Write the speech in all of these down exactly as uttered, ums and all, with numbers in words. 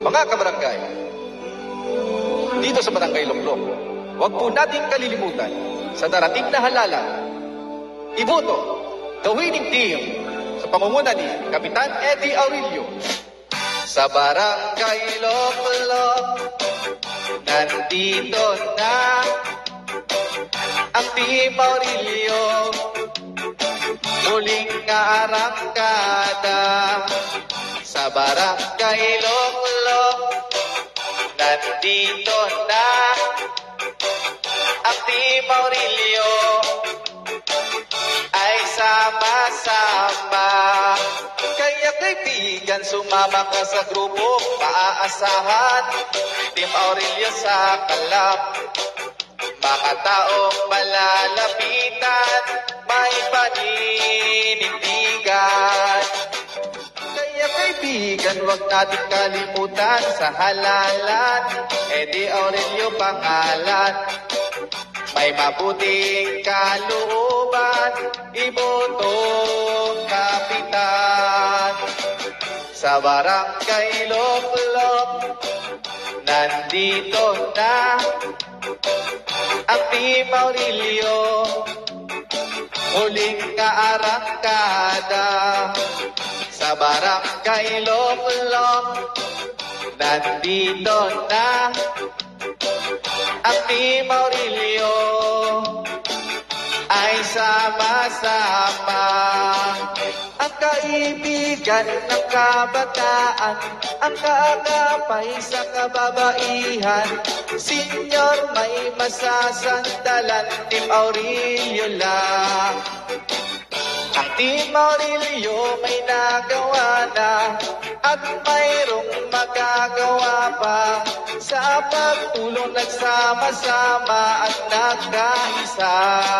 Mga kabarangay, dito sa Barangay Longlong, huwag po nating kalilimutan sa darating na halalan, iboto the winning team sa pangunguna ni Kapitan Eddie Aurelio. Sa Barangay Longlong, nandito na ang Team Aurelio, muling kaarangkada. Sa Barangay Longlong, nandito na ang Team Aurelio, ay sama-sama. Kaya kaibigan, sumama ka sa grupo, maaasahan Team Aurelio sa kalap. Mga taong malalapitan, may paninindigan. Kaya kaibigan, huwag natin kalimutan sa halalan, Eddie Aurelio pangalan. May mabuting kalooban, ibotong kapitan. Sa Barangay Longlong, nandito na ang Team Aurelio, muling kaarangkada. Sa Barangay Longlong, nandito na ang Team Aurelio, ay sama-sama. Ang kaibigan ng kabataan, ang kaagapay sa kababaihan, Senyor may masasandalan, Team Aurelio lang. Ang Team Aurelio may nagawa na at mayroong magagawa pa. Sa pagtulong nagsama-sama at nagkaisa.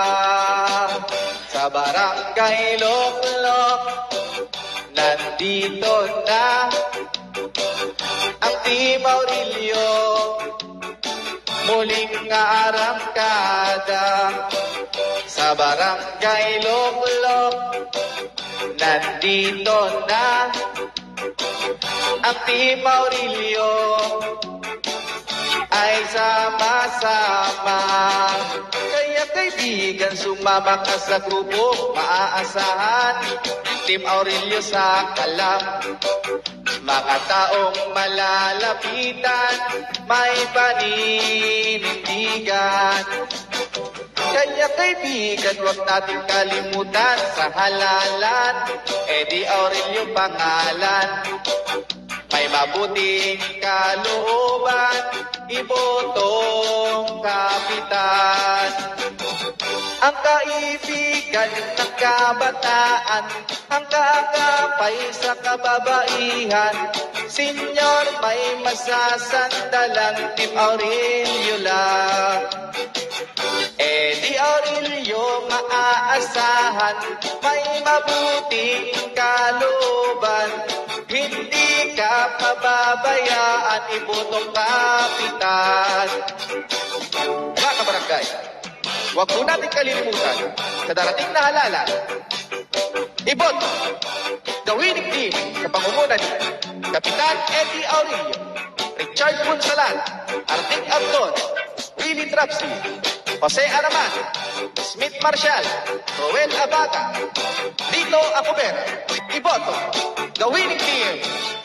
Sa Barangay Longlong, nandito na ang Team Aurelio, muling kaarangkada. Sa Barangay Longlong, nandito na ang Team Aurelio, ay sama-sama. Kaya kaibigan, sumama ka sa grupo, maaasahan Team Aurelio sa kalap. Mga taong malalapitan, may paninindigan. Kaya kaibigan, huwag natin kalimutan sa halalan, Eddie Aurelio pangalan. May mabuting kalooban, ibotong kapitan. Ang kaibigan ng kabataan, ang kaagapay sa kababaihan, Senyor may masasandalan, Team Aurelio lang. Eddie Aurelio maaasahan, may mabuting kalooban, hindi ka pababayaan, ibotong kapitan. Mga kabarangay, huwag po natin kalilimutan sa darating na halalan, iboto the winning team sa pangunguna ni Kapitan Eddie Aurelio, Richard Punsalan, Arting Abdon, Willie Trapsi, Jose Araman, Smith Marshall, Roel Abaga, Dito Acubera. Iboto the winning team